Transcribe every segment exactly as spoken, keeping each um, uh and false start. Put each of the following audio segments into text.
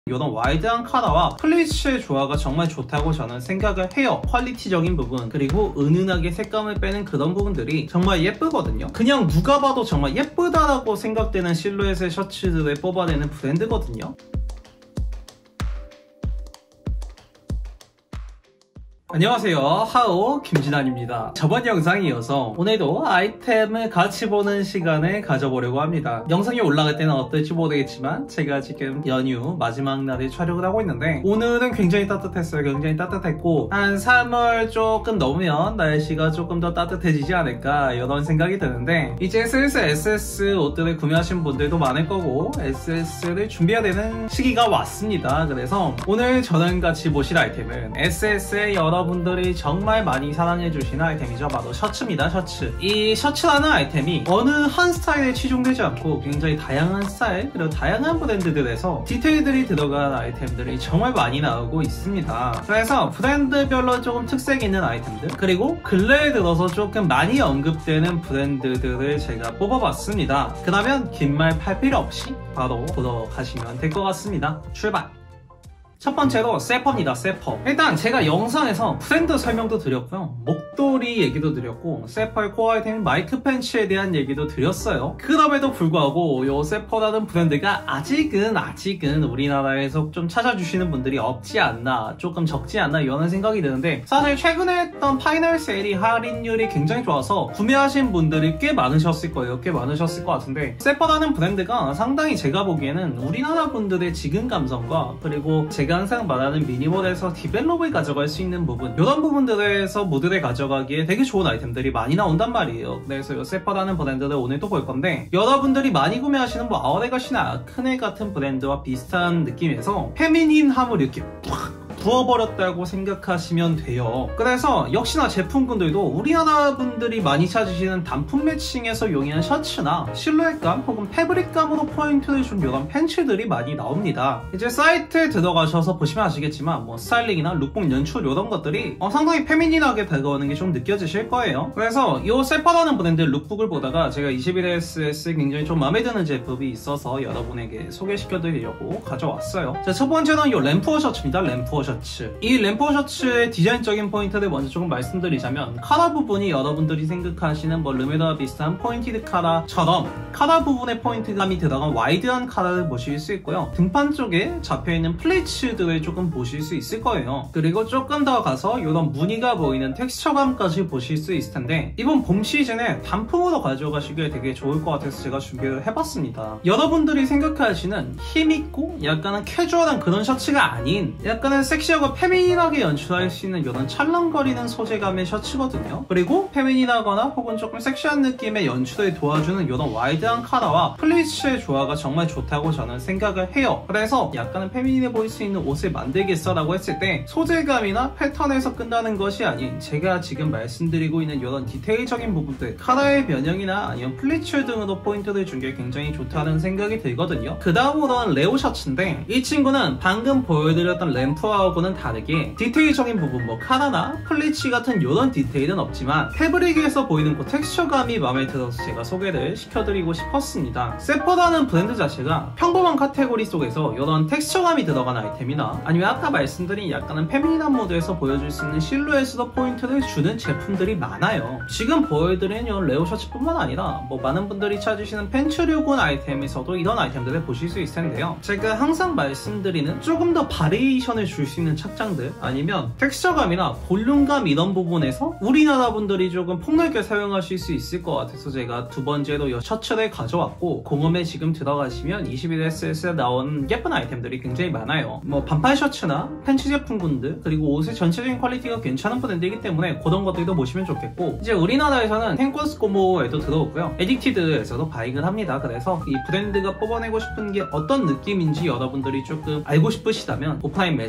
이런 와이드한 카라와 플리츠의 조화가 정말 좋다고 저는 생각을 해요. 퀄리티적인 부분, 그리고 은은하게 색감을 빼는 그런 부분들이 정말 예쁘거든요. 그냥 누가 봐도 정말 예쁘다라고 생각되는 실루엣의 셔츠들을 뽑아내는 브랜드거든요. 안녕하세요, 하오 김진환입니다. 저번 영상에 이어서 오늘도 아이템을 같이 보는 시간을 가져보려고 합니다. 영상이 올라갈 때는 어떨지 모르겠지만 제가 지금 연휴 마지막 날에 촬영을 하고 있는데 오늘은 굉장히 따뜻했어요. 굉장히 따뜻했고 한 삼월 조금 넘으면 날씨가 조금 더 따뜻해지지 않을까 이런 생각이 드는데 이제 슬슬 에스에스 옷들을 구매하신 분들도 많을 거고 에스에스를 준비해야 되는 시기가 왔습니다. 그래서 오늘 저랑 같이 보실 아이템은 에스에스의 여러 여러분들이 정말 많이 사랑해주시는 아이템이죠. 바로 셔츠입니다. 셔츠. 이 셔츠라는 아이템이 어느 한 스타일에 치중되지 않고 굉장히 다양한 스타일 그리고 다양한 브랜드들에서 디테일들이 들어간 아이템들이 정말 많이 나오고 있습니다. 그래서 브랜드별로 조금 특색 있는 아이템들 그리고 근래에 들어서 조금 많이 언급되는 브랜드들을 제가 뽑아봤습니다. 그러면 긴 말 팔 필요 없이 바로 보러 가시면 될 것 같습니다. 출발! 첫 번째로 세퍼입니다. 세퍼. 일단 제가 영상에서 브랜드 설명도 드렸고요. 목도리 얘기도 드렸고 세퍼의 코어 아이템인 마이크 팬츠에 대한 얘기도 드렸어요. 그럼에도 불구하고 이 세퍼라는 브랜드가 아직은 아직은 우리나라에서 좀 찾아주시는 분들이 없지 않나, 조금 적지 않나 이런 생각이 드는데 사실 최근에 했던 파이널 세일이 할인율이 굉장히 좋아서 구매하신 분들이 꽤 많으셨을 거예요. 꽤 많으셨을 것 같은데 세퍼라는 브랜드가 상당히 제가 보기에는 우리나라 분들의 지금 감성과 그리고 제가 항상 말하는 미니멀에서 디벨롭을 가져갈 수 있는 부분 이런 부분들에서 모드를 가져가기에 되게 좋은 아이템들이 많이 나온단 말이에요. 그래서 이 세퍼라는 브랜드를 오늘 또 볼 건데 여러분들이 많이 구매하시는 뭐 아우레가시나 아크네 같은 브랜드와 비슷한 느낌에서 페미닌함을 이렇게 팍 부어버렸다고 생각하시면 돼요. 그래서 역시나 제품군들도 우리나라 분들이 많이 찾으시는 단품 매칭에서 용이한 셔츠나 실루엣감 혹은 패브릭감으로 포인트를 준 이런 팬츠들이 많이 나옵니다. 이제 사이트에 들어가셔서 보시면 아시겠지만 뭐 스타일링이나 룩북 연출 이런 것들이 어, 상당히 페미닌하게 다가오는 게 좀 느껴지실 거예요. 그래서 이 세퍼라는 브랜드의 룩북을 보다가 제가 이십일 에스에스 굉장히 좀 마음에 드는 제품이 있어서 여러분에게 소개시켜드리려고 가져왔어요. 자, 첫 번째는 이 램프워 셔츠입니다. 램프워 셔츠. 이 램프워 셔츠의 디자인적인 포인트를 먼저 조금 말씀드리자면 카라 부분이 여러분들이 생각하시는 뭐 르메다와 비슷한 포인티드 카라처럼 카라 부분에 포인트감이 들어간 와이드한 카라를 보실 수 있고요. 등판 쪽에 잡혀있는 플레이츠들을 조금 보실 수 있을 거예요. 그리고 조금 더 가서 이런 무늬가 보이는 텍스처감까지 보실 수 있을 텐데 이번 봄 시즌에 단품으로 가져가시기에 되게 좋을 것 같아서 제가 준비를 해봤습니다. 여러분들이 생각하시는 힘있고 약간은 캐주얼한 그런 셔츠가 아닌 약간은 섹시하고 페미닌하게 연출할 수 있는 이런 찰랑거리는 소재감의 셔츠거든요. 그리고 페미닌하거나 혹은 조금 섹시한 느낌의 연출을 도와주는 이런 와이드한 카라와 플리츠의 조화가 정말 좋다고 저는 생각을 해요. 그래서 약간은 페미닌해 보일 수 있는 옷을 만들겠어 라고 했을 때 소재감이나 패턴에서 끝나는 것이 아닌 제가 지금 말씀드리고 있는 이런 디테일적인 부분들 카라의 변형이나 아니면 플리츠 등으로 포인트를 준 게 굉장히 좋다는 생각이 들거든요. 그 다음으로는 레오 셔츠인데 이 친구는 방금 보여드렸던 램프와 하고는 다르게 디테일적인 부분 뭐 카라나 플리치 같은 이런 디테일은 없지만 패브릭에서 보이는 그 텍스처감이 마음에 들어서 제가 소개를 시켜드리고 싶었습니다. 세퍼라는 브랜드 자체가 평범한 카테고리 속에서 이런 텍스처감이 들어간 아이템이나 아니면 아까 말씀드린 약간은 페미닌한 모드에서 보여줄 수 있는 실루엣으로 포인트를 주는 제품들이 많아요. 지금 보여드린 이 레오 셔츠뿐만 아니라 뭐 많은 분들이 찾으시는 팬츠류군 아이템에서도 이런 아이템들을 보실 수 있을 텐데요. 제가 항상 말씀드리는 조금 더 바리에이션을 줄 수 있는 착장들 아니면 텍스처감이나 볼륨감 이런 부분에서 우리나라 분들이 조금 폭넓게 사용하실 수 있을 것 같아서 제가 두 번째로 이 셔츠를 가져왔고 공홈에 지금 들어가시면 이십일 에스에스에 나온 예쁜 아이템들이 굉장히 많아요. 뭐 반팔 셔츠나 팬츠 제품군들 그리고 옷의 전체적인 퀄리티가 괜찮은 브랜드이기 때문에 그런 것들도 보시면 좋겠고 이제 우리나라에서는 텐코스코모에도 들어오고요. 에딕티드에서도 바잉을 합니다. 그래서 이 브랜드가 뽑아내고 싶은 게 어떤 느낌인지 여러분들이 조금 알고 싶으시다면 오프라인 매장에 가셔서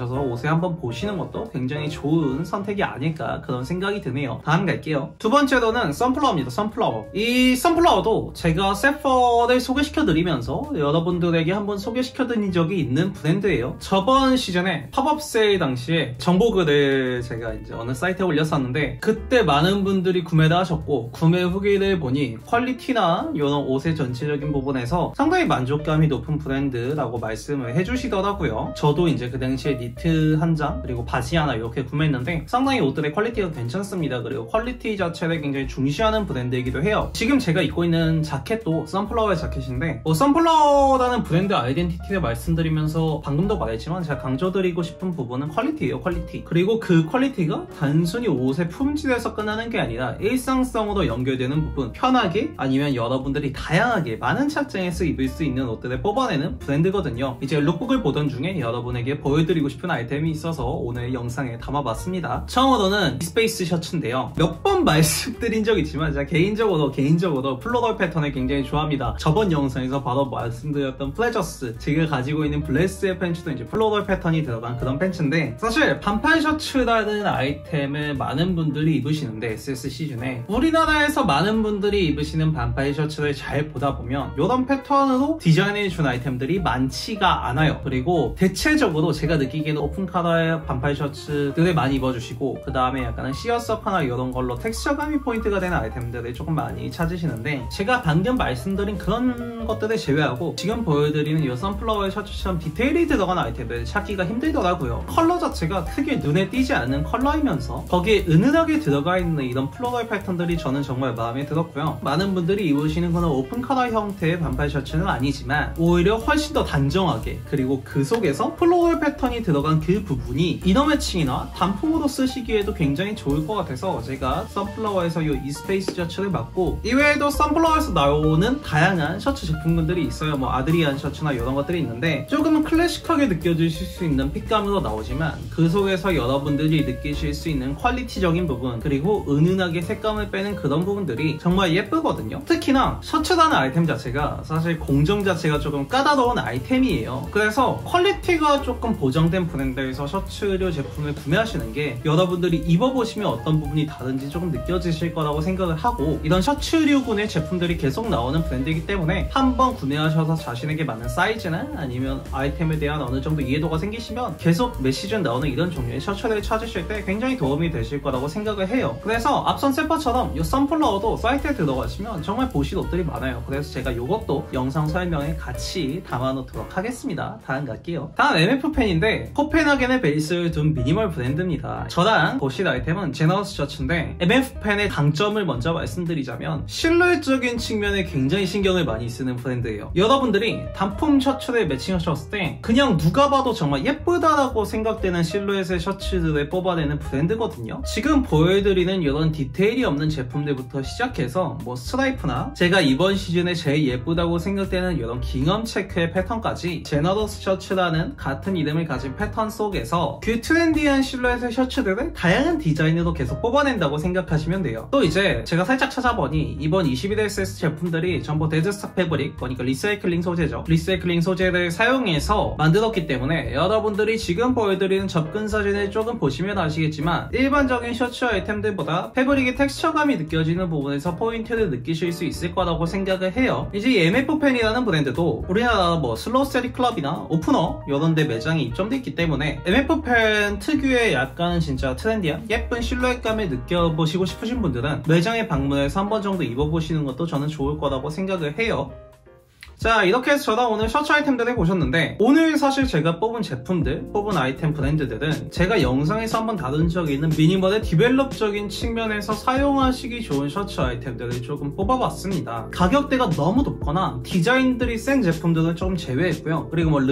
오셔서 옷을 한번 보시는 것도 굉장히 좋은 선택이 아닐까 그런 생각이 드네요. 다음 갈게요. 두 번째로는 선플라워입니다. 선플라워. 이 선플라워도 제가 세퍼를 소개시켜드리면서 여러분들에게 한번 소개시켜드린 적이 있는 브랜드예요. 저번 시즌에 팝업 세일 당시에 정보글을 제가 이제 어느 사이트에 올렸었는데 그때 많은 분들이 구매를 하셨고 구매 후기를 보니 퀄리티나 이런 옷의 전체적인 부분에서 상당히 만족감이 높은 브랜드라고 말씀을 해주시더라고요. 저도 이제 그 당시에 니트 한 장 그리고 바지 하나 이렇게 구매했는데 상당히 옷들의 퀄리티가 괜찮습니다. 그리고 퀄리티 자체를 굉장히 중시하는 브랜드이기도 해요. 지금 제가 입고 있는 자켓도 선플라워의 자켓인데 뭐 선플라워라는 브랜드 아이덴티티를 말씀드리면서 방금도 말했지만 제가 강조드리고 싶은 부분은 퀄리티예요. 퀄리티. 그리고 그 퀄리티가 단순히 옷의 품질에서 끝나는 게 아니라 일상성으로 연결되는 부분, 편하게 아니면 여러분들이 다양하게 많은 착장에서 입을 수 있는 옷들을 뽑아내는 브랜드거든요. 이제 룩북을 보던 중에 여러분에게 보여드리고 싶은 아이템이 있어서 오늘 영상에 담아봤습니다. 처음으로는 스페이스 셔츠인데요. 몇 번 말씀드린 적 있지만 제가 개인적으로 개인적으로 플로럴 패턴을 굉장히 좋아합니다. 저번 영상에서 바로 말씀드렸던 플레저스, 제가 가지고 있는 블레스의 팬츠도 이제 플로럴 패턴이 들어간 그런 팬츠인데 사실 반팔 셔츠라는 아이템을 많은 분들이 입으시는데 에스에스 시즌에 우리나라에서 많은 분들이 입으시는 반팔 셔츠를 잘 보다 보면 이런 패턴으로 디자인해준 아이템들이 많지가 않아요. 그리고 대체적으로 제가 느끼기에는 오픈 컬러의 반팔 셔츠들을 많이 입어주시고 그 다음에 약간은 시어석하나 이런 걸로 텍스처감이 포인트가 되는 아이템들을 조금 많이 찾으시는데 제가 방금 말씀드린 그런 것들을 제외하고 지금 보여드리는 이 선플라워의 셔츠처럼 디테일이 들어간 아이템들을 찾기가 힘들더라고요. 컬러 자체가 크게 눈에 띄지 않는 컬러이면서 거기에 은은하게 들어가 있는 이런 플로럴 패턴들이 저는 정말 마음에 들었고요. 많은 분들이 입으시는 그런 오픈 컬러 형태의 반팔 셔츠는 아니지만 오히려 훨씬 더 단정하게 그리고 그 속에서 플로럴 패턴이 들어간 그 부분이 이너 매칭이나 단품으로 쓰시기에도 굉장히 좋을 것 같아서 제가 선플라워에서 이 이스페이스 셔츠를 맡고 이외에도 선플라워에서 나오는 다양한 셔츠 제품군들이 있어요. 뭐 아드리안 셔츠나 이런 것들이 있는데 조금은 클래식하게 느껴지실 수 있는 핏감으로 나오지만 그 속에서 여러분들이 느끼실 수 있는 퀄리티적인 부분 그리고 은은하게 색감을 빼는 그런 부분들이 정말 예쁘거든요. 특히나 셔츠라는 아이템 자체가 사실 공정 자체가 조금 까다로운 아이템이에요. 그래서 퀄리티가 조금 보장된 브랜드에서 셔츠류 제품을 구매하시는 게 여러분들이 입어보시면 어떤 부분이 다른지 조금 느껴지실 거라고 생각을 하고 이런 셔츠류군의 제품들이 계속 나오는 브랜드이기 때문에 한번 구매하셔서 자신에게 맞는 사이즈나 아니면 아이템에 대한 어느 정도 이해도가 생기시면 계속 매 시즌 나오는 이런 종류의 셔츠를 찾으실 때 굉장히 도움이 되실 거라고 생각을 해요. 그래서 앞선 세퍼처럼 이 선플라워도 사이트에 들어가시면 정말 보실 옷들이 많아요. 그래서 제가 이것도 영상 설명에 같이 담아놓도록 하겠습니다. 다음 갈게요. 다음 엠에프펜인데 코펜하겐의 베이스를 둔 미니멀 브랜드입니다. 저랑 보실 아이템은 제너러스 셔츠인데 엠에프펜의 강점을 먼저 말씀드리자면 실루엣적인 측면에 굉장히 신경을 많이 쓰는 브랜드예요. 여러분들이 단품 셔츠를 매칭하셨을 때 그냥 누가 봐도 정말 예쁘다라고 생각되는 실루엣의 셔츠들을 뽑아내는 브랜드거든요. 지금 보여드리는 이런 디테일이 없는 제품들부터 시작해서 뭐 스트라이프나 제가 이번 시즌에 제일 예쁘다고 생각되는 이런 깅엄 체크의 패턴까지 제너러스 셔츠라는 같은 이름을 가진 패턴 속에서 그 트렌디한 실루엣의 셔츠들을 다양한 디자인으로 계속 뽑아낸다고 생각하시면 돼요. 또 이제 제가 살짝 찾아보니 이번 이십일 에스에스 제품들이 전부 데드스톡 패브릭, 그러니까 리사이클링 소재죠. 리사이클링 소재를 사용해서 만들었기 때문에 여러분들이 지금 보여드리는 접근 사진을 조금 보시면 아시겠지만 일반적인 셔츠 아이템들보다 패브릭의 텍스처감이 느껴지는 부분에서 포인트를 느끼실 수 있을 거라고 생각을 해요. 이제 이 엠에프펜이라는 브랜드도 우리나라 뭐 슬로우 스테디 클럽이나 오프너 이런 데 매장이 입점돼 있기 때문에 엠에프펜 특유의 약간 진짜 트렌디한 예쁜 실루엣감을 느껴보시고 싶으신 분들은 매장에 방문해서 한 번 정도 입어보시는 것도 저는 좋을 거라고 생각을 해요. 자, 이렇게 해서 저랑 오늘 셔츠 아이템들을 보셨는데 오늘 사실 제가 뽑은 제품들, 뽑은 아이템 브랜드들은 제가 영상에서 한번 다룬 적이 있는 미니멀의 디벨롭적인 측면에서 사용하시기 좋은 셔츠 아이템들을 조금 뽑아봤습니다. 가격대가 너무 높거나 디자인들이 센 제품들은 조금 제외했고요. 그리고 뭐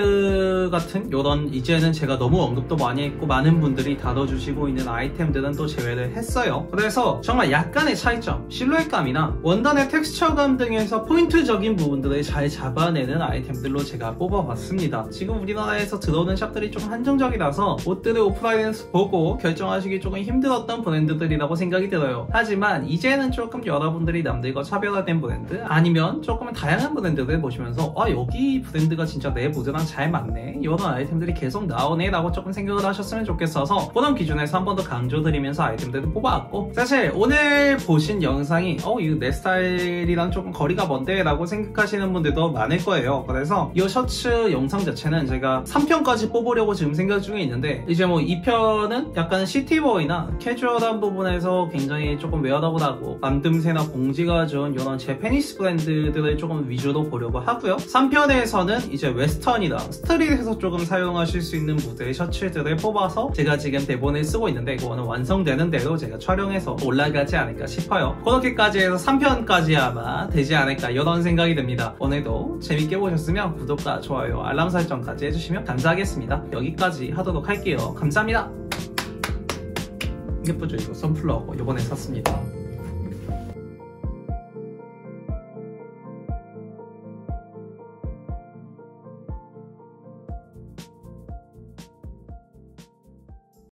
르메르 같은 이런 이제는 제가 너무 언급도 많이 했고 많은 분들이 다뤄주시고 있는 아이템들은 또 제외를 했어요. 그래서 정말 약간의 차이점, 실루엣감이나 원단의 텍스처감 등에서 포인트적인 부분들을 트렌드를 잘 잡아내는 아이템들로 제가 뽑아봤습니다. 지금 우리나라에서 들어오는 샵들이 조금 한정적이라서 옷들을 오프라인에서 보고 결정하시기 조금 힘들었던 브랜드들이라고 생각이 들어요. 하지만 이제는 조금 여러분들이 남들과 차별화된 브랜드 아니면 조금 다양한 브랜드를 보시면서 아 여기 브랜드가 진짜 내 무드랑 잘 맞네, 이런 아이템들이 계속 나오네 라고 조금 생각을 하셨으면 좋겠어서 그런 기준에서 한 번 더 강조드리면서 아이템들을 뽑아왔고, 사실 오늘 보신 영상이 어 이거 내 스타일이랑 조금 거리가 먼데 라고 생각하시는 분들도 많을 거예요. 그래서 이 셔츠 영상 자체는 제가 삼 편까지 뽑으려고 지금 생각 중에 있는데, 이제 뭐 이 편은 약간 시티보이나 캐주얼한 부분에서 굉장히 조금 웨어러블하고 만듦새나 봉지가 좋은 이런 제페니스 브랜드들을 조금 위주로 보려고 하고요. 삼 편에서는 이제 웨스턴이나 스트릿에서 조금 사용하실 수 있는 무드의 셔츠들을 뽑아서 제가 지금 대본을 쓰고 있는데 그거는 완성되는 대로 제가 촬영해서 올라가지 않을까 싶어요. 그렇게까지 해서 삼 편까지 아마 되지 않을까 이런 생각이 듭니다. 오늘도 재밌게 보셨으면 구독과 좋아요, 알람 설정까지 해주시면 감사하겠습니다. 여기까지 하도록 할게요. 감사합니다. 예쁘죠? 이거 선플라워 이번에 샀습니다.